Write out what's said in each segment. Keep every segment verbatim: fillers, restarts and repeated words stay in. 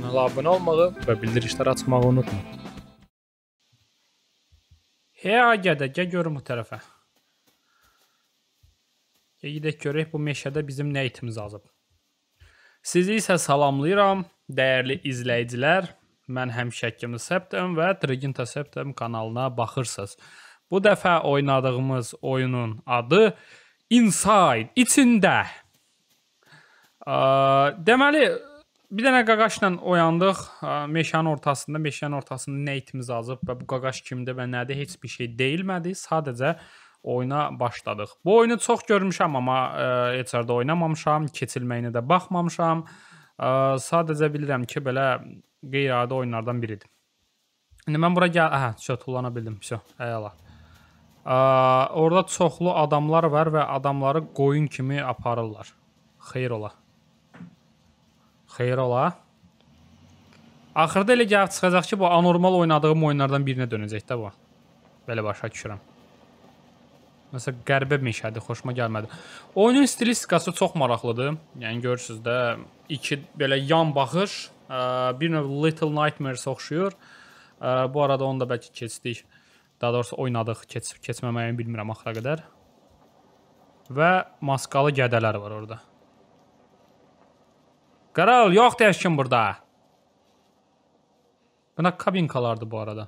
kanala abunə olmağı və bildirişləri açmağı unutma. Hey agədə, gəl görüm bu tərəfə. Gedək görək bu meşədə bizim nə itimiz azıb. Sizi isə salamlayıram, dəyərli izləyicilər. Mən həmişəkimi Septem və Triginta Septem kanalına baxırsınız. Bu dəfə oynadığımız oyunun adı Inside, içində. Deməli, bir dənə qaqaşla oyandıq. Meşənin ortasında, meşənin ortasında nə itimiz azıb və bu qaqaş kimdir və nədir, heç bir şey deyilmədi. Sadəcə oyuna başladıq. Bu oyunu çox görmüşəm, amma heç yerdə oynamamışam, keçilməyinə də baxmamışam. Sadəcə bilirəm ki, belə qeyri-adi oyunlardan biridir. İndi mən bura gəl... Əhə, çox tullana bildim. Əla. Orada çoxlu adamlar var və adamları qoyun kimi aparırlar. Xeyr ola. Xeyr ola. Axırda elə gəlib çıxacaq ki, bu anormal oynadığım oyunlardan birinə dönəcək də bu. Belə başa düşürəm. Məsələn, qəribə meşədir, xoşuma gəlmədi. Oyunun stilistikası çox maraqlıdır. Yəni, görürsünüz də, iki belə yan baxış, bir növ Little Nightmares oxşuyur. Bu arada onu da bəlkə keçdik. Daha doğrusu oynadıq, keç, keçməməyini bilmirəm axıra qədər. Və maskalı gədələr var orada. Qaral, yoxdur heç kim burada. Buna kabinkalardı bu arada.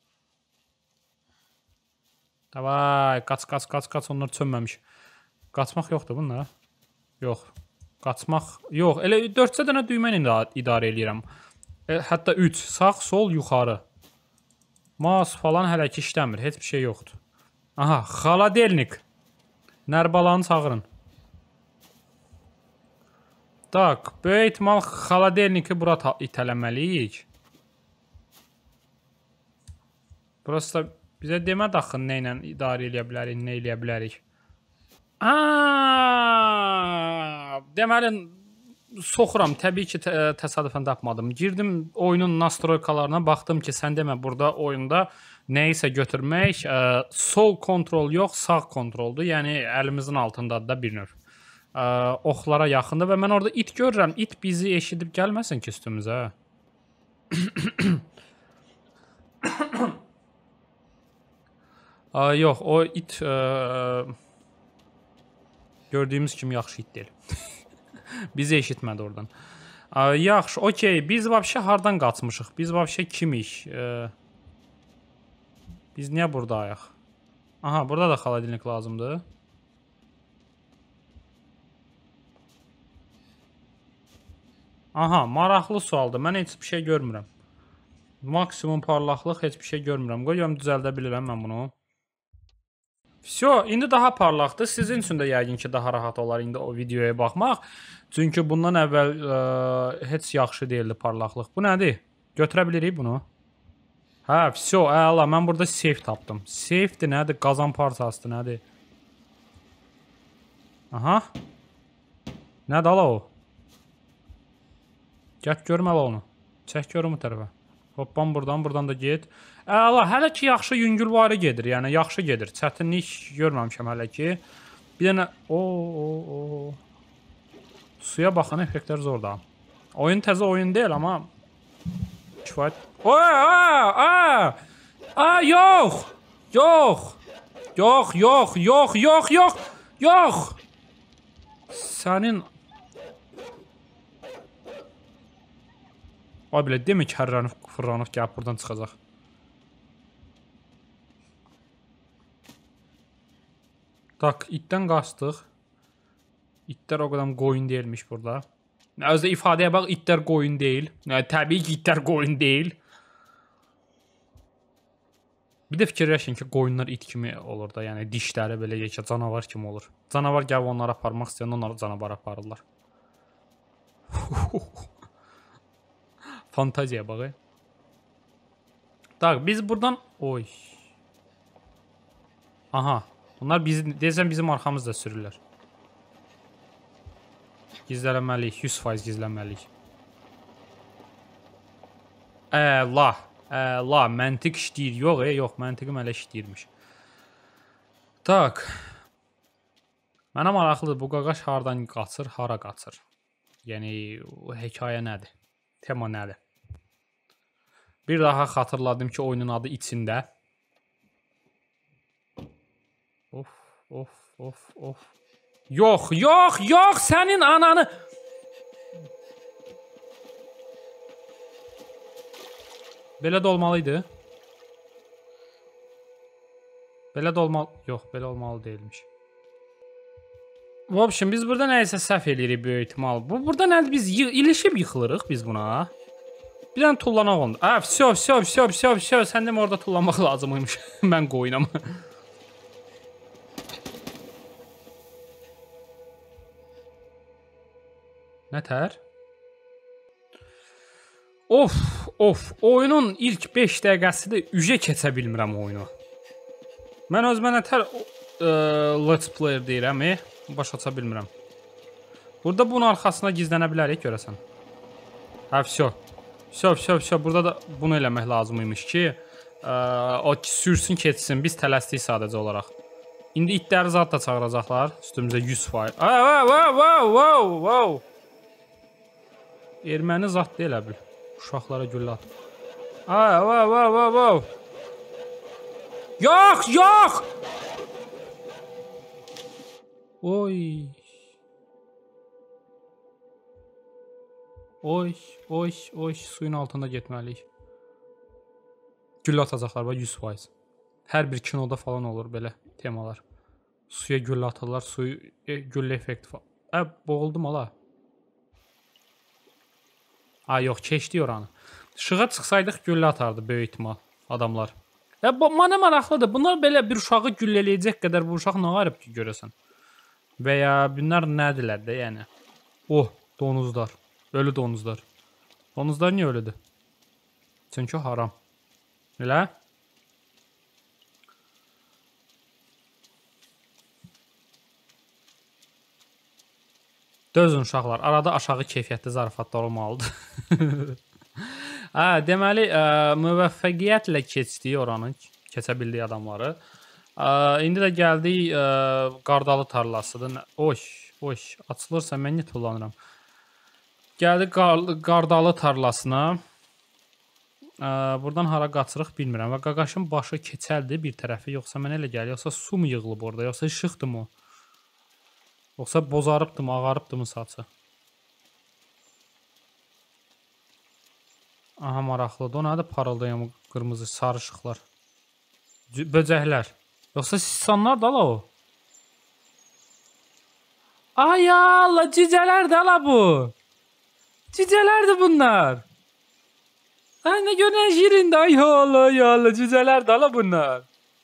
Davay, qaç, qaç, qaç, qaç, onlar çönməmiş. Qaçmaq yoxdur bunlar. Yox. Qaçmaq, yox. Elə dörd dənə düymə ilə idarə edirəm. E, hətta üç. Sağ, sol, yuxarı. Mouse falan hələ ki işləmir. Heç bir şey yoxdur. Aha, xaladelnik. Nərbalanı çağırın. Tak, böyük ehtimal xaladelniki bura itələməliyik. Burası da bizə demədi axı nə ilə idarə edə bilərik, nə eləyə bilərik. Aaaa, deməli, soxuram. Təbii ki, təsadüfən tapmadım. Girdim oyunun nastroykalarına, baxdım ki, sən demə, burada oyunda nə isə götürmək sol kontrol yox, sağ kontroldur. Yəni, əlimizin altındadır da bir növ. Oxlara yaxındır və mən orada it görürəm. İt bizi eşidib gəlməsin ki, üstümüzə. Yox, o it gördüyümüz kimi yaxşı it deyil. Bizi eşitmədi oradan. Yaxşı, okey. Biz vəbşə hardan qaçmışıq? Biz vəbşə kimik? Biz niyə buradayıq? Aha, burada da xaladelnik lazımdır. Aha, maraqlı sualdır. Mən heç bir şey görmürəm. Maksimum parlaqlıq, heç bir şey görmürəm. Qoyuyorum, düzəldə bilirəm mən bunu. Vso, indi daha parlaqdır. Sizin üçün də yəqin ki, daha rahat olar indi o videoya baxmaq. Çünki bundan əvvəl ə, heç yaxşı deyildi parlaqlıq. Bu nədir? Götürə bilirik bunu. Hə, vso, əla. Mən burada safe tapdım. Safedir, nədir? Qazan parçasıdır, nədir? Aha. Nədir ala o? Gəl görməli onu. Çək görüm bu tərəfə. Hoppan buradan, buradan da get. Əla, hələ ki yaxşı yüngülvari gedir. Yəni, yaxşı gedir. Çətinlik görməmişəm hələ ki. Bir dənə... Ooo... Suya baxan effektlər zorda. Oyun təzə oyun deyil, amma... Kifayət... Aa, aa! Aa, yox! Yox! Yox, yox, yox, yox, yox! Yox! Sənin... Ay bilə, demə ki, hərrənib, fırranıb, gəlib buradan çıxacaq. Tak, itdən qaçdıq. İtlər o qədər qoyun deyilmiş burada. Özdə ifadəyə bax, itlər qoyun deyil. Təbii ki, itlər qoyun deyil. Bir də fikirləşin ki, qoyunlar it kimi olur da. Yəni, dişləri belə yekə canavar kimi olur. Canavar gəlib onları aparmaq istəyən, onları canavar aparırlar. Fantaziya bax. Tak, biz buradan... Oy. Aha. Bunlar bizi, deyəsən bizim arxamızda sürürlər. Gizlənməliyik, yüz faiz gizlənməliyik. Əla, əla, məntiq işləyir. Yox, e, yox, məntiqim hələ işləyirmiş. Tak. Mənə maraqlıdır, bu qaqaş hardan qaçır, hara qaçır. Yəni, hekayə nədir? Tema nədir? Bir daha xatırladım ki oyunun adı içində. Of, of, of, of. Yox, yox, yox, sənin ananı. Belə də olmalıydı. Belə də olmalı. Yox, belə olmalı deyilmiş. В общем, biz burada nəyəsə səhv eləyirik böyük ehtimal. Bu burada nədir? Biz ilişib yıxılırıq biz buna. Bir dənə tullanaq onda. Ha, всё, всё, всё, всё, всё. Sən demə orada tullanmaq lazımıymış. Mən qoyunam. Nətər? Of, of. Oyunun ilk beş dəqiqəsində ücə keçə bilmirəm oyunu. Mən özümə nətər let's player deyirəm, e? Başa aça bilmirəm. Burada bunun arxasına gizlənə bilərik, görəsən. Ha, всё. Всё, всё, всё. Burada da bunu eləmək lazımıymış ki, o sürsün, keçsin. Biz tələsdik sadəcə olaraq. İndi itləri zat da çağıracaqlar. Üstümüzə yüz faiz. Wow, wow, wow, wow, wow. Erməni zat deyil əbil. Uşaqlara güllə at. Ay, wow, wow, wow, wow. Yox, yox! Oy. Oy, oy, oy. Suyun altında getməliyik. Güllə atacaqlar var yüz faiz. Hər bir kinoda falan olur belə temalar. Suya güllə atırlar, suyu e, güllə effekti falan. Ə, boğuldum ala. Ay yox, keçdi oranı. Işığa çıxsaydıq güllə atardı böyük ihtimal adamlar. Ya bu mənə maraqlıdır. Bunlar belə bir uşağı güllələyəcək qədər bu uşaq nə qarıb ki görəsən? Və ya bunlar nədirlər də yəni? Oh, donuzlar. Ölü donuzlar. Donuzlar niyə ölüdür? Çünki haram. Elə? Dözün uşaqlar, arada aşağı keyfiyyətli zarafatlar olmalıdır. Hə, deməli, ə, müvəffəqiyyətlə keçdiyi oranı, keçə bildiyi adamları. Ə, indi də gəldik ə, qardalı tarlasıdır. Oy, oy, açılırsa mən niyə tullanıram? Gəldik qar, qardalı tarlasına. Ə, buradan hara qaçırıq bilmirəm. Və qaqaşın başı keçəldir bir tərəfi, yoxsa mən elə gəlir, yoxsa su mu yığılıb orada, yoxsa işıqdır mı? Yoxsa bozarıbdır mı, ağarıbdır mı saçı? Aha, maraqlıdır. O nədir parıldayan qırmızı sarışıqlar? Böcəklər. Yoxsa sistanlar da la o? Ay Allah, cücələr də la bu. Cücələrdir bunlar. Ay nə görən şirindir. Ay Allah, ay Allah, cücələr də la bunlar.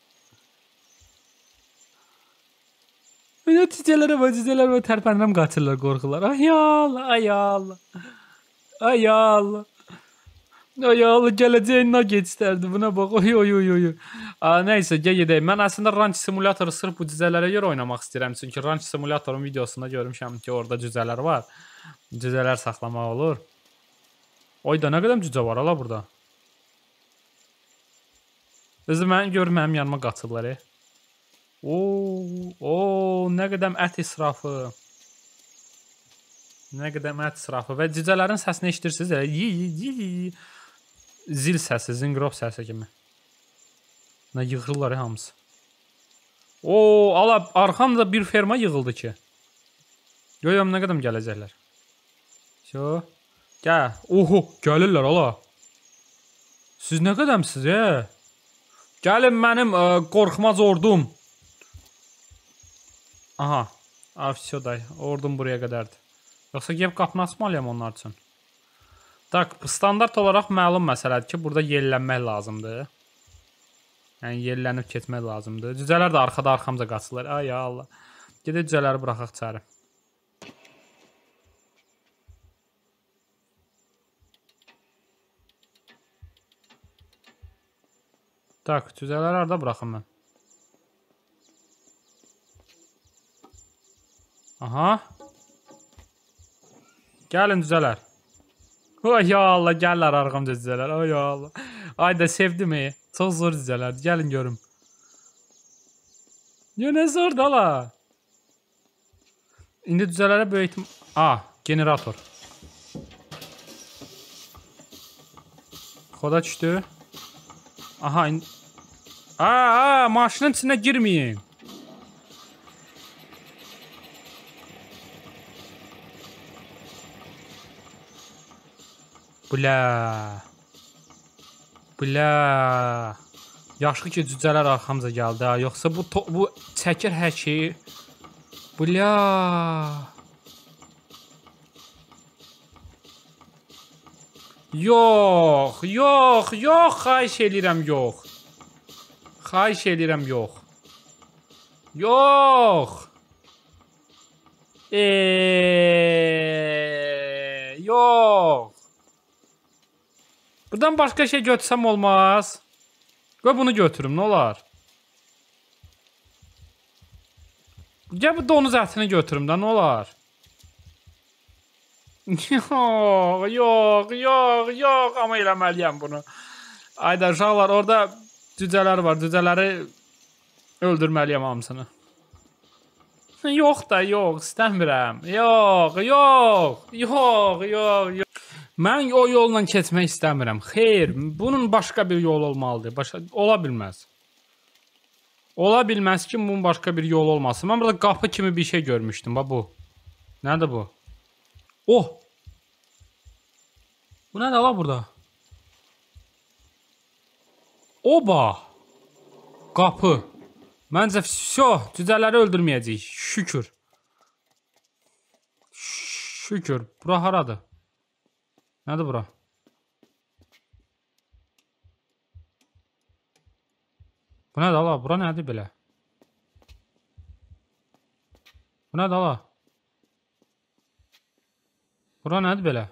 Mənə cücələrə və cücələr və tərpənirəm, qaçırlar, qorxurlar. Ay Allah, ay Allah. Ay Allah. Ay Allah, gələcəyin nugget istərdi. Buna bax. Oy, oy, oy, oy. Nəysə, gəl gedək. Mən əslində ranch simulatoru sırf bu cücələrə görə oynamaq istəyirəm. Çünki ranch simulatorun videosunda görmüşəm ki, orada cücələr var. Cücələr saxlamaq olur. Oy da, nə qədər cücə var ala burada. Özü mən gör, mənim yanıma qaçırlar. E. Oo, oo, nə qədər ət israfı. Nə qədər ət israfı. Və cücələrin səsini eşidirsiniz. Yi, yi, yi. Zil səsi, zinqrov səsi kimi. Nə yığırlar ya hamısı. Oo, ala, arxamda bir ferma yığıldı ki. Görürəm nə qədər gələcəklər. Şo. Gəl. Oho, gəlirlər ala. Siz nə qədəmsiz, e? Gəlin mənim ə, qorxmaz ordum. Aha. Afsiyo day. Ordum buraya qədərdir. Yoxsa gəlib qapını açmalıyam onlar üçün. Tak, standart olaraq məlum məsələdir ki, burada yellənmək lazımdır. Yəni, yellənib keçmək lazımdır. Cücələr də arxada arxamca qaçırlar. Ay Allah. Gedək cücələri buraxaq çəri. Tak, cücələri harada buraxım mən? Aha. Gəlin cücələr. Ay Allah, gəlirlər arxamca cücələr. Ay Allah. Ay da sevdim e. Çox zor cücələrdir. Gəlin görüm. Ya nə zor da la. İndi cücələrə böyütüm. Ah, generator. Xoda düşdü. Aha. Aa, maşının içinə girməyin. Bля. Bля. Yaxşı ki cücələr arxamıza gəldi ha. Yoxsa bu bu çəkir hər şeyi. Bля. Yox, yox, yox, xahiş eləyirəm, yox. Xahiş eləyirəm, yox. Yox. Eee, yox. Buradan başqa şey götürsəm olmaz. Qoy bunu götürüm, nə olar? Gəl bu donuz ətini götürüm də, nə olar? Yox, yox, yox, yox, amma eləməliyəm bunu. Ayda uşaqlar, orada cücələr var, cücələri öldürməliyəm hamısını. Yox da, yox, istəmirəm. Yox, yox, yox, yox, yox. Mən o yolla keçmək istəmirəm. Xeyr, bunun başqa bir yol olmalıdır. Başqa, ola bilməz. Ola bilməz ki, bunun başqa bir yol olmasın. Mən burada qapı kimi bir şey görmüşdüm, bax bu. Nədir bu? Oh! Bu nədir ala burada? Oba! Qapı. Məncə, vəsə, cücələri öldürməyəcəyik. Şükür. Şükür. Bura haradır? Nədir bura? Bu nədir ala? Bura nədir belə? Bu nədir ala? Bura nədir belə?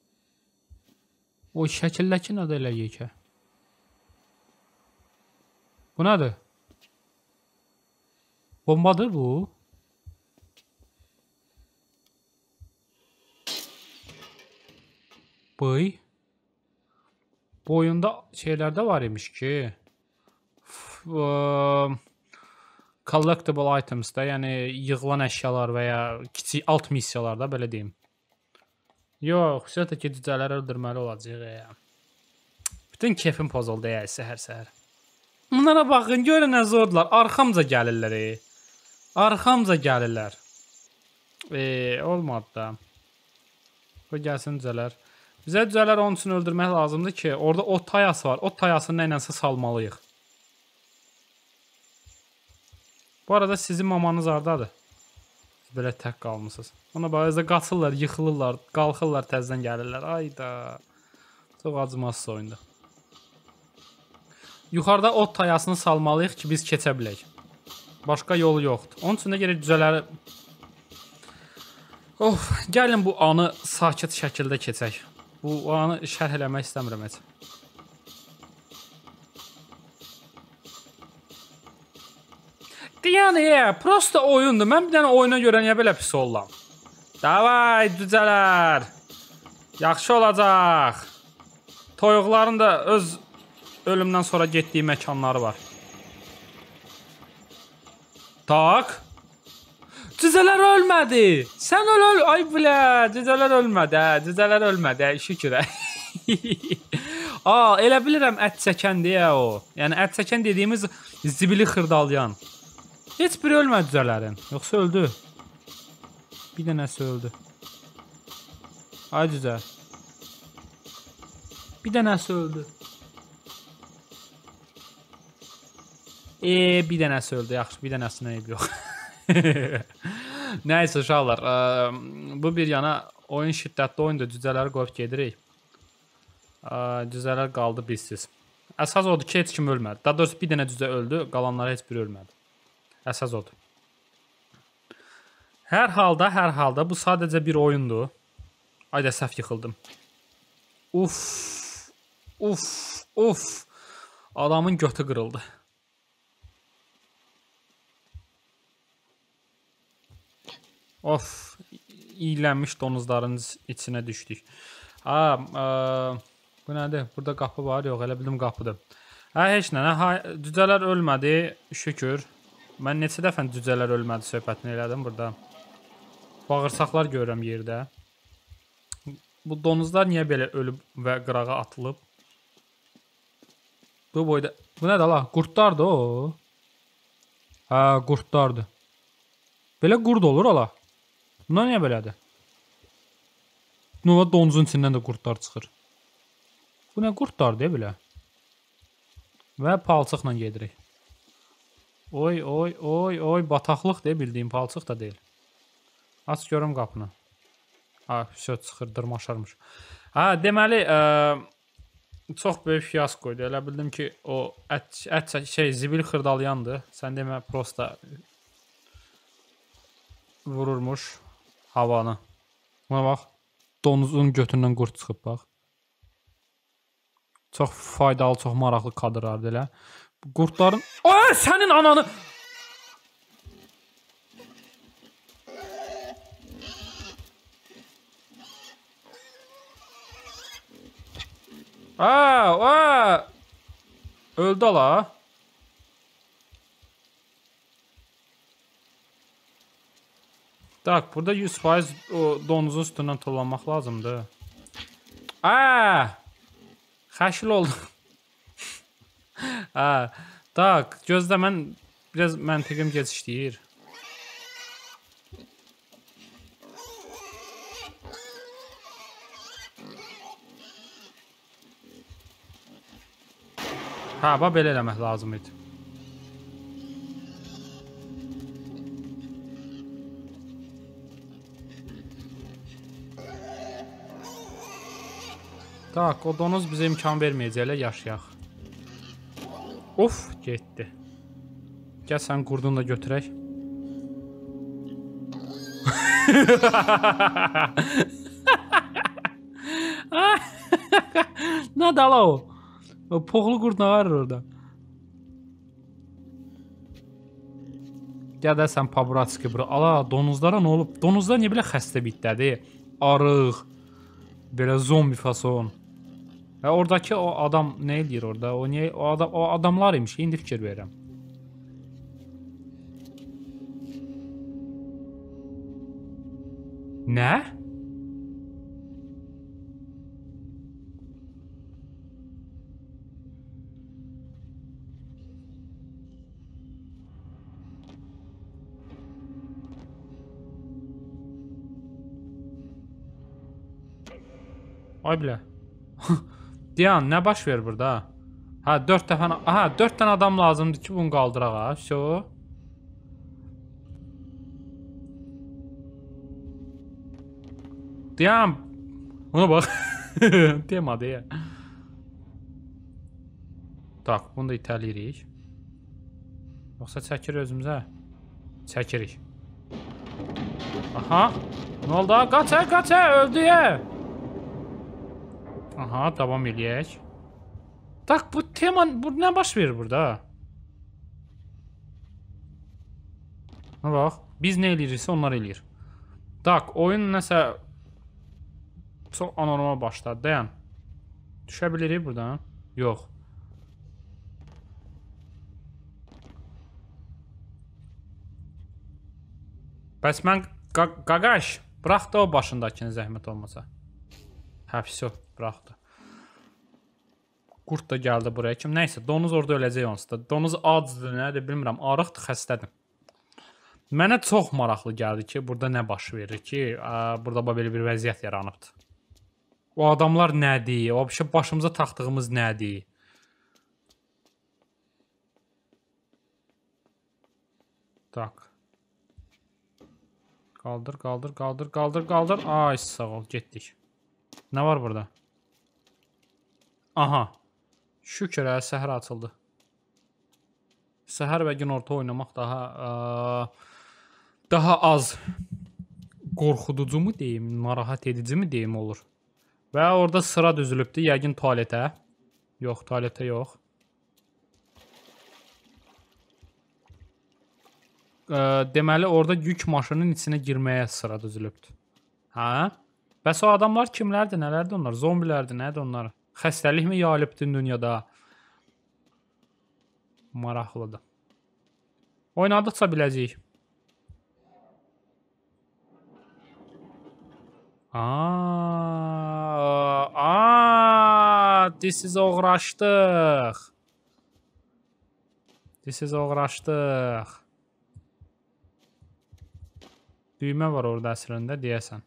O şəkildəki nədir elə yekə? Bu nədir? Bombadır bu. Bıy. Bu oyunda şeylərdə var imiş ki. Collectible items da, yəni yığılan əşyalar və ya kiçik alt missiyalarda, belə deyim. Yox, xüsusilə ki, cücələri öldürməli olacaq. Bütün keyfim pozuldu ya, səhər-səhər. Bunlara baxın, görün nə zordular. Arxamca gəlirlər. Arxamca gəlirlər. Eee, olmadı da. Bu gəlsin cücələr. Bizə cücələr onun üçün öldürmək lazımdır ki, orada ot tayası var. Ot tayasını nəyləsə salmalıyıq. Bu arada sizin mamanız hardadır? Belə tək qalmışsınız. Ona baxınızda qaçırlar, yıxılırlar, qalxırlar, təzdən gəlirlər. Ayda. Çox acımasız oyundur. Yuxarıda ot tayasını salmalıyıq ki, biz keçə bilək. Başqa yolu yoxdur. Onun üçün də gerək cücələri... Of, gəlin bu anı sakit şəkildə keçək. Bu anı şərh eləmək istəmirəm heç. Yəni, prosta oyundur. Mən bir dənə oyuna görə niyə belə pis olam? Davay, cücələr. Yaxşı olacaq. Toyuqların da öz ölümdən sonra getdiyi məkanları var. Tak. Cücələr ölmədi. Sən öl öl. Ay bilə, cücələr ölmədi. Cücələr ölmədi. Şükür. Aa, elə bilirəm ət çəkən deyə o. Yəni ət çəkən dediyimiz zibili xırdalayan. Heç biri ölmədi cücələrin. Yoxsa öldü. Bir dənəsi öldü. Ay cücə. Bir dənəsi öldü. Eee, bir dənəsi öldü. Yaxşı, bir dənəsinə eyb yox. Nəysə uşaqlar, bu bir yana oyun şiddətli oyundur. Cücələri qoyub gedirik. Cücələr qaldı bizsiz. Əsas odur ki, heç kim ölmədi. Daha doğrusu bir dənə cücə öldü, qalanları heç biri ölmədi. Əsas odur. Hər halda, hər halda bu sadəcə bir oyundur. Ayda səhv yıxıldım. Uf, uf, uf. Adamın götü qırıldı. Of, iyilənmiş donuzların içinə düşdük. Ha, bu nədir? Burada qapı var, yox, elə bildim qapıdır. Hə, heç nə, cücələr ölmədi, şükür. Mən neçə dəfə cücələr ölmədi söhbətini elədim burada. Bağırsaqlar görürəm yerdə. Bu donuzlar niyə belə ölüb və qırağa atılıb? Bu boyda. Bu nədir la? Qurtlardır o. Hə, qurtlardır. Belə qurd olur ala. Bunlar niyə belədir? Nova donuzun içindən də qurtlar çıxır. Bu nə qurtlardır belə? Və palçıqla gedirik. Oy, oy, oy, oy, bataqlıq deyə bildiyim palçıq da deyil. Aç görüm qapını. Ha, söz çıxır, dırmaşarmış. Ha, deməli, ə, çox böyük fiyaskoydu. Elə bildim ki, o ət, ət şey, zibil xırdalayandı. Sən demə, prosta vururmuş havanı. Buna bax, donuzun götündən qurd çıxıb, bax. Çox faydalı, çox maraqlı kadrlardır elə. Qurdların... Ay, sənin ananı... Aa, aa. Öldü ala. Tak, burada yüz faiz o donuzun üstündən tullanmaq lazımdır. Aa! Xəşil oldu. Ha, tak, gözlə mən biraz məntiqim keçişləyir. Ha, bax belə eləmək lazım idi. Tak, o donuz bizə imkan verməyəcəklə yaşayaq. Of, getdi. Gəl sən qurdunu da götürək. Nə dala o? O poğlu qurd nə var orada? Gəl də sən Pabratski bura. Ala, donuzlara nə olub? Donuzlar niyə belə xəstə bitdədir? Arıq. Belə zombi fason. Və oradakı o adam nə edir orada? O niyə o adam o adamlar imiş. İndi fikir verirəm. Nə? Ay bilə. Diyan, nə baş verir burada? Ha, dörd dəfə, aha, dörd dənə adam lazımdır ki, bunu qaldıraq ha. Şo. Diyan. Ona bax. Demadı ya. Tak, bunu da itəliyirik. Yoxsa çəkir özümüzə. Çəkirik. Aha. Nə oldu? Qaç, qaç, öldü ya. Aha, davam eləyək. Tak, bu tema, bu nə baş verir burada? Ha, bax, biz nə eləyiriksə onlar eləyir. Tak, oyun nəsə çox anormal başladı. Dayan. Düşə bilirik buradan? Yox. Bəs mən, qaqaş, bırax da o başındakini zəhmət olmasa. Hə, vəsə, bıraxdı. Qurd da gəldi buraya kim. Nəysə, donuz orada öləcək onsuz da. Donuz acdır, nədir, bilmirəm. Arıqdır, xəstədir. Mənə çox maraqlı gəldi ki, burada nə baş verir ki, burada belə bir vəziyyət yaranıbdır. O adamlar nədir? O şey başımıza taxdığımız nədir? Tak. Qaldır, qaldır, qaldır, qaldır, qaldır. Ay, sağ ol, getdik. Nə var burada? Aha. Şükür, səhər açıldı. Səhər və günorta oynamaq daha ə, daha az qorxuducu mu deyim, narahat edici mi deyim olur. Və orada sıra düzülübdür, yəqin tualetə. Yox, tualetə yox. Ə, deməli, orada yük maşının içinə girməyə sıra düzülübdür. Hə? Bəs o adamlar kimlərdir, nələrdir onlar? Zombilərdir, nədir onlar? Xəstəlik mi yayılıbdır dünyada? Maraqlıdır. Oynadıqca biləcəyik. Aaa, aaa, disiz oğraşdıq. Disiz uğraşdıq. Düymə var orada əslində deyəsən.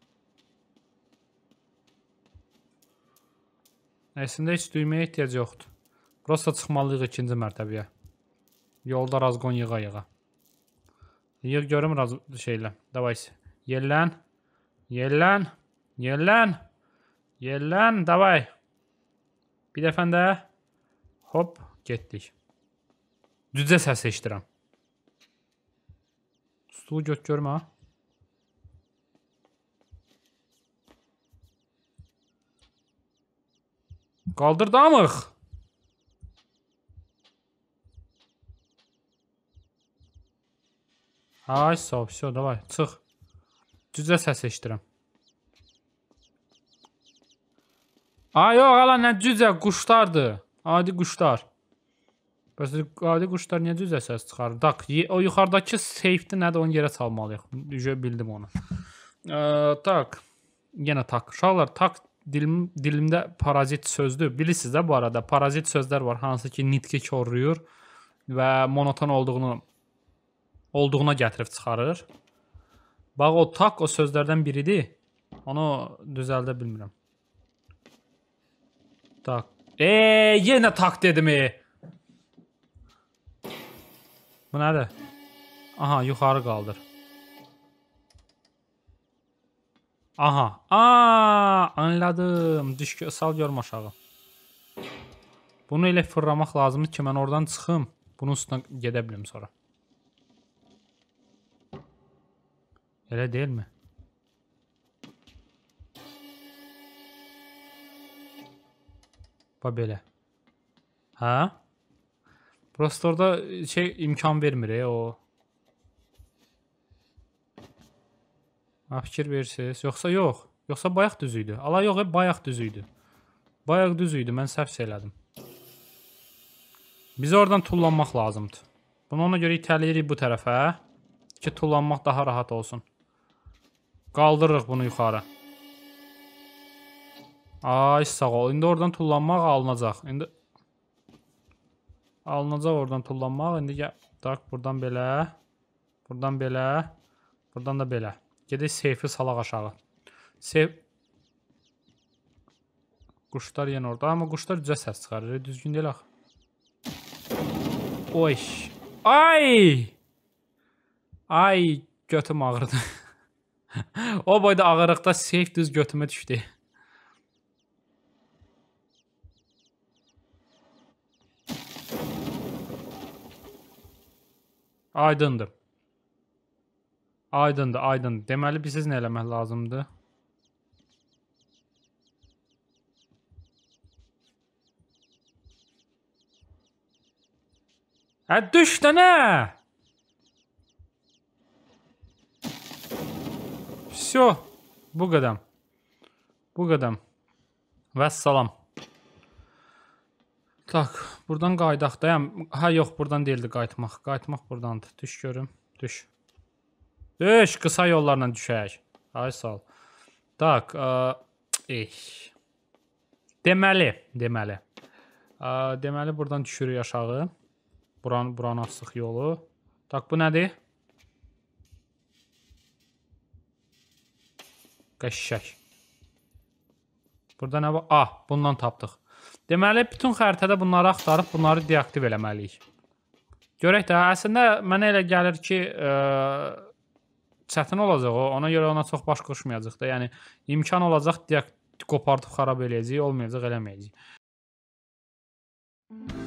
Əslində heç düyməyə ehtiyac yoxdur. Prosta çıxmalıyıq ikinci mərtəbəyə. Yolda razqon yığa-yığa. Yığ görüm raz şeylə. Davay. Yellən. Yellən. Yellən. Yellən. Davay. Bir dəfən də. Hop. Getdik. Düzə səs eşdirəm. Stulu gök görmə. Qaldırdamıq. Ay sağ ol. Все, davay. Çıx. Düzə səs eşdirəm. Ay yox, ala nə cüzə quşlardır. Adi quşlar. Bəs adi quşlar niyə cüzə səs çıxarır? Tak, o yuxarıdakı safe'də nədir onu yerə çalmalıyıq. Düzə bildim onu. Ee, tak. Yenə tak. Uşaqlar tak dilim, dilimdə parazit sözdür. Bilirsiniz də bu arada parazit sözlər var hansı ki nitqi korruyur və monoton olduğunu olduğuna gətirib çıxarır. Bax o tak o sözlərdən biridir. Onu düzəldə bilmirəm. Tak. Eee yenə tak dedim e. Bu nədir? Aha yuxarı qaldır. Aha. Aa, anladım. Düş sal görmə aşağı. Bunu elə fırlamaq lazımdır ki mən oradan çıxım. Bunun üstüne gedə bilim sonra. Elə deyilmi? Bax belə. Hə? Prosta orada şey imkan vermir e, o. Ha, fikir verirsiniz. Yoxsa yox. Yoxsa bayaq düz idi. Ala yox, hep bayaq düz idi. Bayaq düz idi. Mən səhv elədim. Biz oradan tullanmaq lazımdır. Bunu ona görə itələyirik bu tərəfə ki tullanmaq daha rahat olsun. Qaldırırıq bunu yuxarı. Ay sağ ol. İndi oradan tullanmaq alınacaq. İndi alınacaq oradan tullanmaq. İndi gəl. Tak buradan belə. Buradan belə. Buradan da belə. Gedək seyfi salaq aşağı. Seyf. Quşlar yenə orada. Amma quşlar düzə səs çıxarır. Düzgün deyil axı. Oy. Ay. Ay götüm ağrıdı. O boyda ağırlıqda seyf düz götümə düşdü. Aydındır. Aydındır, aydındır. Deməli biz nə eləmək lazımdır? Hə düş də nə? Всё. Bu qədər. Bu qədər. Vəssalam. Tak, buradan qaydaq dayam. Ha yox, buradan deyildi qayıtmaq. Qayıtmaq buradandır. Düş görüm. Düş. Düş, qısa yollarla düşək. Ay sağ ol. Tak, ey. Deməli, deməli. Deməli buradan düşürük aşağı. Buranı, buranı açsıq yolu. Tak, bu nədir? Qəşşək. Burada nə var? Ah, bundan tapdıq. Deməli, bütün xəritədə bunları axtarıb, bunları deaktiv eləməliyik. Görək də, əslində mənə elə gəlir ki, ə, çətin olacaq o, ona görə ona çox baş qoşmayacaq da. Yəni, imkan olacaq, deaktiv qopardıb xarab eləyəcək, olmayacaq, eləməyəcək.